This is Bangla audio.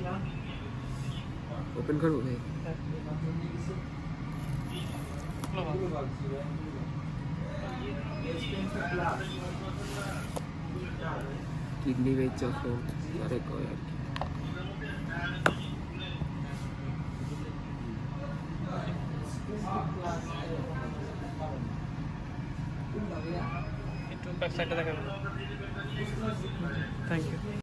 ओपन करो भाई किडनी बेचो फोन अरे को यार একটু ব্যাক সাইডে দেখাবেন থ্যাংক ইউ